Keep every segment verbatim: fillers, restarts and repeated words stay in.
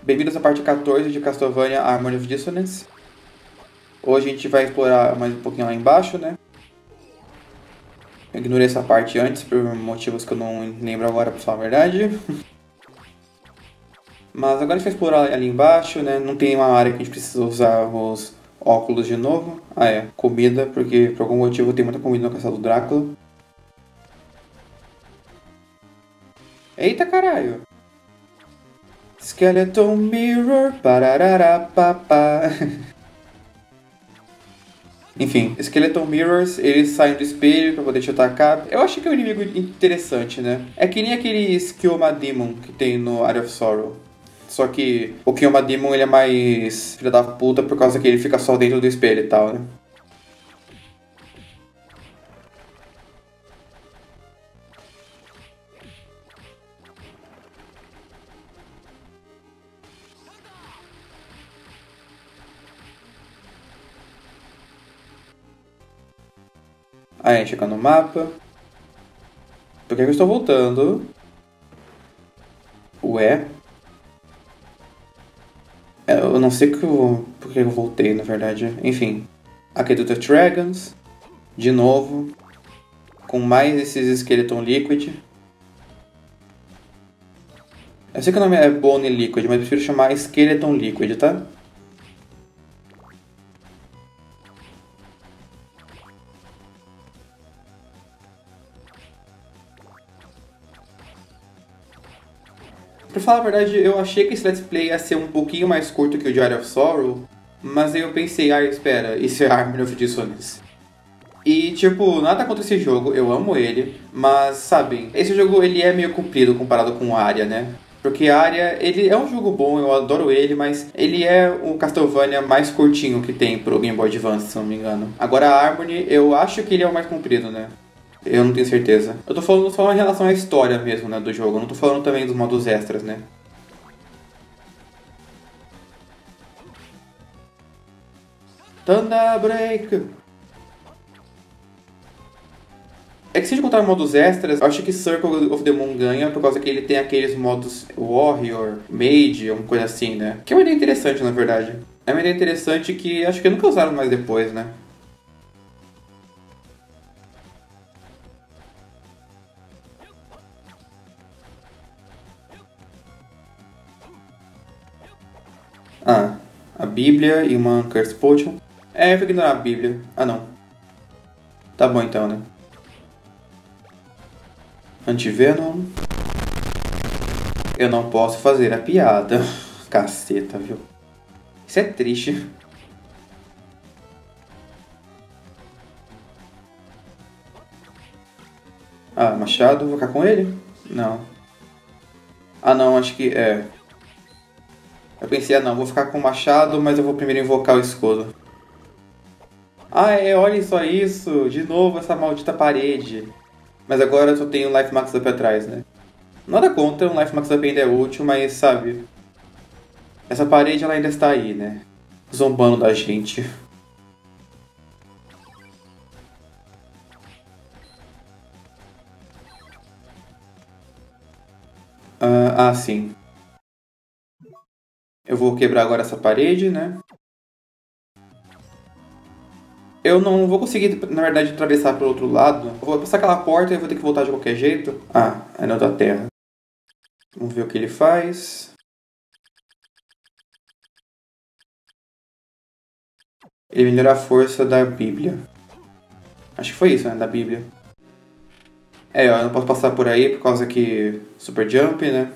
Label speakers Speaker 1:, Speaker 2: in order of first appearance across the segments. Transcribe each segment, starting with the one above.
Speaker 1: Bem-vindos à parte quatorze de Castlevania Harmony of Dissonance. Hoje a gente vai explorar mais um pouquinho lá embaixo, né? Eu ignorei essa parte antes por motivos que eu não lembro agora, pra falar a verdade. Mas agora a gente vai explorar ali embaixo, né? Não tem uma área que a gente precisa usar os óculos de novo. Ah é, comida, porque por algum motivo tem muita comida no castelo do Drácula. Eita caralho! Skeleton Mirror, parararapapá. Enfim, Skeleton Mirrors, eles saem do espelho pra poder te atacar. Eu acho que é um inimigo interessante, né? É que nem aquele Kyoma Demon que tem no Area of Sorrow. Só que o Kyoma Demon ele é mais filho da puta por causa que ele fica só dentro do espelho e tal, né? Aí a gente chega no mapa. Por que eu estou voltando? Ué? Eu não sei que eu, por que eu voltei, na verdade. Enfim. Aqui do The Dragons. De novo. Com mais esses Skeleton Liquid. Eu sei que o nome é Bone Liquid, mas eu prefiro chamar Skeleton Liquid, tá? Pra falar a verdade, eu achei que esse Let's Play ia ser um pouquinho mais curto que o Diary of Sorrow, mas aí eu pensei, ah, espera, isso é Harmony of Dissonance. E, tipo, nada contra esse jogo, eu amo ele, mas, sabem, esse jogo ele é meio comprido comparado com o Aria, né? Porque Aria, ele é um jogo bom, eu adoro ele, mas ele é o Castlevania mais curtinho que tem pro Game Boy Advance, se não me engano. Agora a Harmony, eu acho que ele é o mais comprido, né? Eu não tenho certeza. Eu tô falando só em relação à história mesmo, né, do jogo. Eu não tô falando também dos modos extras, né? Thunder Break! É que se a gente contar modos extras, eu acho que Circle of the Moon ganha por causa que ele tem aqueles modos Warrior, Mage, uma coisa assim, né? Que é uma ideia interessante, na verdade. É uma ideia interessante que acho que nunca usaram mais depois, né? Ah, a Bíblia e uma Curse Potion. É, eu vou ignorar a Bíblia. Ah, não. Tá bom então, né? Antivenom. Eu não posso fazer a piada. Caceta, viu? Isso é triste. Ah, machado, vou ficar com ele? Não. Ah, não, acho que é. Eu pensei, ah não, vou ficar com o machado, mas eu vou primeiro invocar o escudo. Ah, é, olha só isso! De novo essa maldita parede. Mas agora eu só tenho Life Max Up atrás, né? Nada contra, um Life Max Up ainda é útil, mas sabe... Essa parede ela ainda está aí, né? Zombando da gente. Ah, ah, sim. Eu vou quebrar agora essa parede, né? Eu não vou conseguir, na verdade, atravessar pelo outro lado. Eu vou passar aquela porta e eu vou ter que voltar de qualquer jeito. Ah, anel da terra. Vamos ver o que ele faz. Ele melhora a força da Bíblia. Acho que foi isso, né? Da Bíblia. É, ó, eu não posso passar por aí por causa que... Super Jump, né?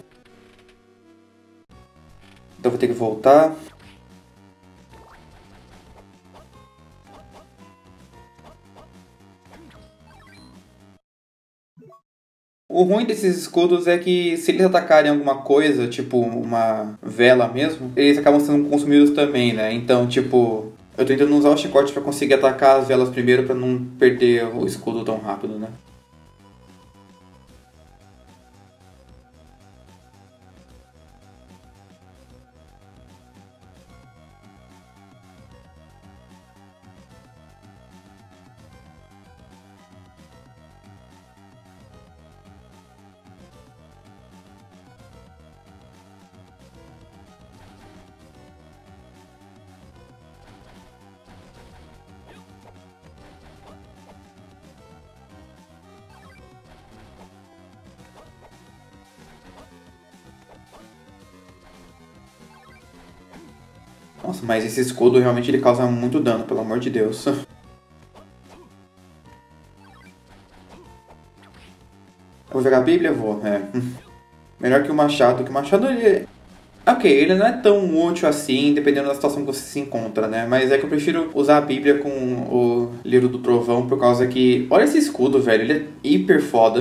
Speaker 1: Então eu vou ter que voltar. O ruim desses escudos é que se eles atacarem alguma coisa, tipo uma vela mesmo, eles acabam sendo consumidos também, né? Então, tipo, eu tô tentando usar o chicote pra conseguir atacar as velas primeiro pra não perder o escudo tão rápido, né? Nossa, mas esse escudo realmente ele causa muito dano, pelo amor de Deus. Eu vou jogar a Bíblia? Vou, é. Melhor que o Machado, que o Machado ele... Ok, ele não é tão útil assim, dependendo da situação que você se encontra, né? Mas é que eu prefiro usar a Bíblia com o livro do trovão, por causa que... Olha esse escudo, velho, ele é hiper foda.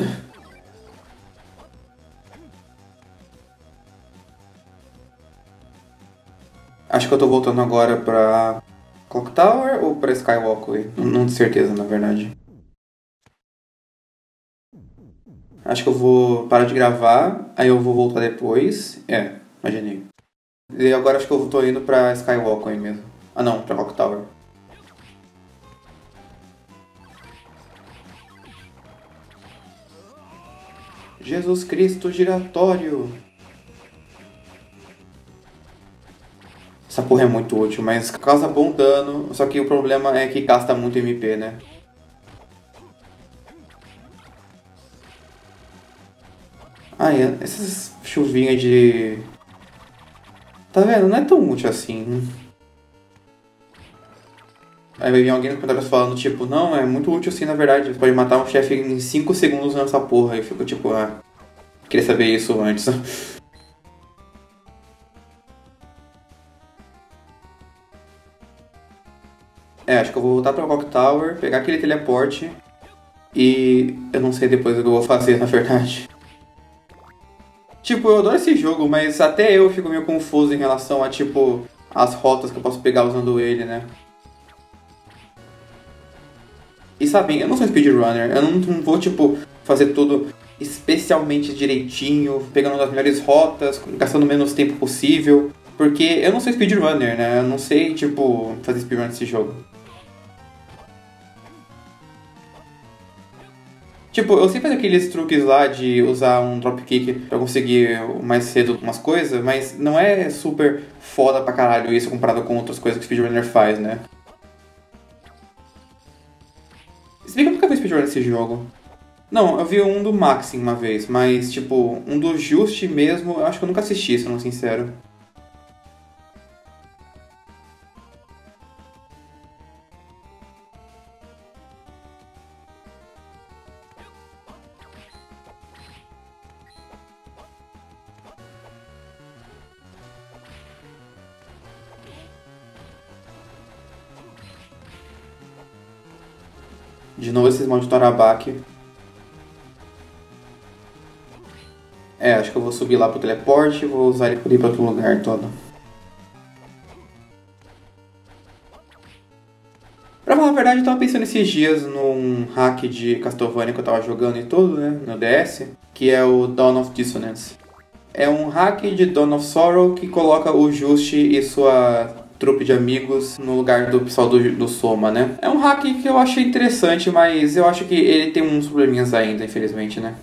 Speaker 1: Acho que eu tô voltando agora pra Clock Tower ou pra Skywalkway? Não, não tenho certeza, na verdade. Acho que eu vou parar de gravar, aí eu vou voltar depois. É, imaginei. E agora acho que eu tô indo pra Skywalkway mesmo. Ah não, pra Clock Tower. Jesus Cristo giratório! Essa porra é muito útil, mas causa bom dano, só que o problema é que gasta muito M P, né? Ah, é, essas chuvinhas de... Tá vendo? Não é tão útil assim. Aí vai vir alguém nos comentários falando, tipo, não, é muito útil assim na verdade. Você pode matar um chefe em cinco segundos nessa porra. Aí eu fico tipo, ah, queria saber isso antes. É, acho que eu vou voltar pra Clock Tower, pegar aquele teleporte e eu não sei depois o que eu vou fazer, na verdade. Tipo, eu adoro esse jogo, mas até eu fico meio confuso em relação a, tipo, as rotas que eu posso pegar usando ele, né? E sabem, eu não sou speedrunner, eu não, não vou, tipo, fazer tudo especialmente direitinho, pegando as melhores rotas, gastando o menos tempo possível, porque eu não sou speedrunner, né? Eu não sei, tipo, fazer speedrun desse jogo. Tipo, eu sei fazer aqueles truques lá de usar um dropkick pra conseguir mais cedo umas coisas, mas não é super foda pra caralho isso comparado com outras coisas que o speedrunner faz, né? Se bem que eu nunca vi speedrun nesse jogo. Não, eu vi um do Maxim uma vez, mas tipo, um do Just mesmo, eu acho que eu nunca assisti, sendo sincero. De novo esses montes de Torabak. É, acho que eu vou subir lá pro teleporte e vou usar ele pra ir pra outro lugar todo. Pra falar a verdade, eu tava pensando esses dias num hack de Castlevania que eu tava jogando e tudo, né, no D S, que é o Dawn of Dissonance. É um hack de Dawn of Sorrow que coloca o Just e sua trupe de amigos no lugar do pessoal do, do Soma, né? É um hack que eu achei interessante, mas eu acho que ele tem uns probleminhas ainda, infelizmente, né?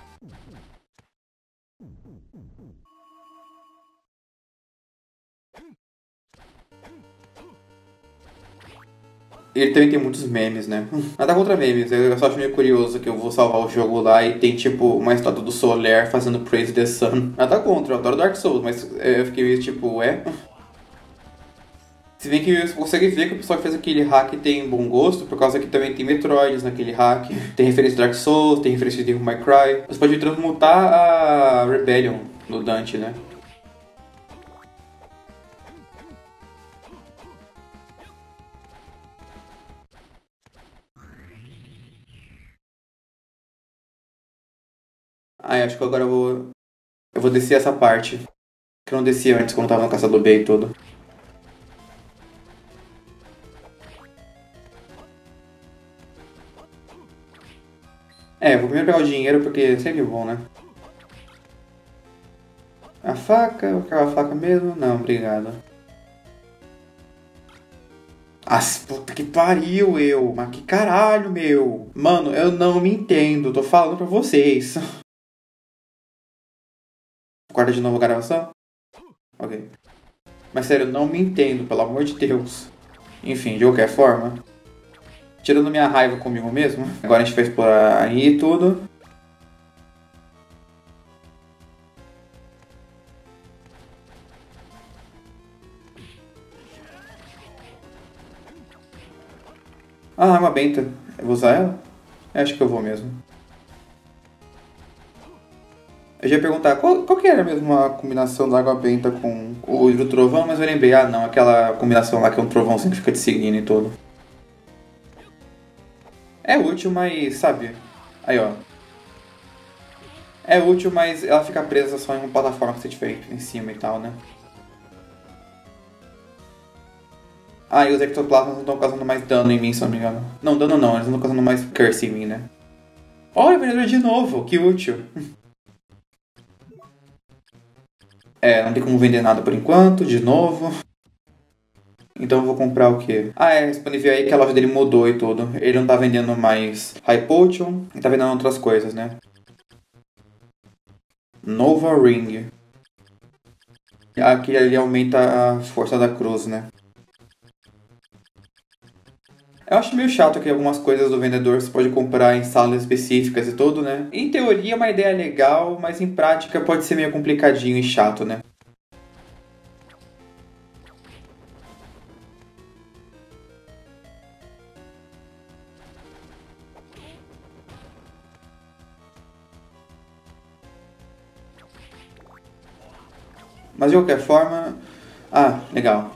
Speaker 1: Ele também tem muitos memes, né? Nada contra memes, eu só acho meio curioso que eu vou salvar o jogo lá e tem tipo uma estátua do Soler fazendo Praise the Sun. Nada contra, eu adoro Dark Souls, mas é, eu fiquei meio tipo, ué? Se bem que você consegue ver que o pessoal que fez aquele hack tem bom gosto, por causa que também tem Metroids naquele hack, tem referência de Dark Souls, tem referência de Devil May Cry. Você pode transmutar a Rebellion no Dante, né? Ah, acho que agora eu vou. Eu vou descer essa parte. Que eu não descia antes quando tava no Caçador B e tudo. É, vou primeiro pegar o dinheiro porque é sempre bom, né? A faca, eu quero a faca mesmo? Não, obrigado. As puta que pariu, eu. Mas que caralho, meu. Mano, eu não me entendo. Tô falando pra vocês. Guarda de novo a gravação? Ok. Mas sério, eu não me entendo, pelo amor de Deus. Enfim, de qualquer forma. Tirando minha raiva comigo mesmo. Agora a gente vai explorar aí e tudo. Ah, arma benta. Eu vou usar ela? Acho que eu vou mesmo. Eu já ia perguntar, qual, qual que era mesmo a combinação da água benta com o do trovão, mas eu lembrei, ah não, aquela combinação lá que é um trovãozinho que fica te seguindo e tudo. É útil, mas, sabe? Aí, ó. É útil, mas ela fica presa só em uma plataforma que você tiver em cima e tal, né? Ah, e os ectoplasmas não estão causando mais dano em mim, se eu não me engano. Não, dano não, eles não estão causando mais curse em mim, né? Olha, vendedor de novo, que útil. É, não tem como vender nada por enquanto, de novo. Então eu vou comprar o quê? Ah, é, você pode ver aí que a loja dele mudou e tudo. Ele não tá vendendo mais High Potion, ele tá vendendo outras coisas, né? Nova Ring. Aqui ali aumenta a força da cruz, né? Eu acho meio chato que algumas coisas do vendedor você pode comprar em salas específicas e tudo, né? Em teoria é uma ideia legal, mas em prática pode ser meio complicadinho e chato, né? Mas de qualquer forma... Ah, legal.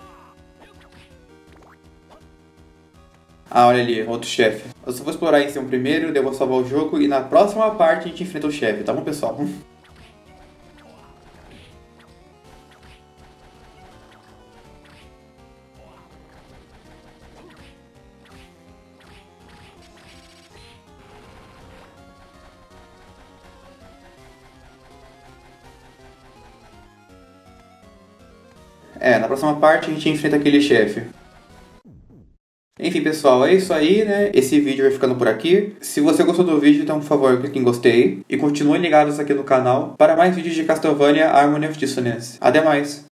Speaker 1: Ah, olha ali, outro chefe. Eu só vou explorar em cima primeiro, daí eu vou salvar o jogo e na próxima parte a gente enfrenta o chefe, tá bom, pessoal? É, na próxima parte a gente enfrenta aquele chefe. Enfim, pessoal, é isso aí, né? Esse vídeo vai ficando por aqui. Se você gostou do vídeo, então, por favor, clique em gostei. E continuem ligados aqui no canal para mais vídeos de Castlevania Harmony of Dissonance. Até mais!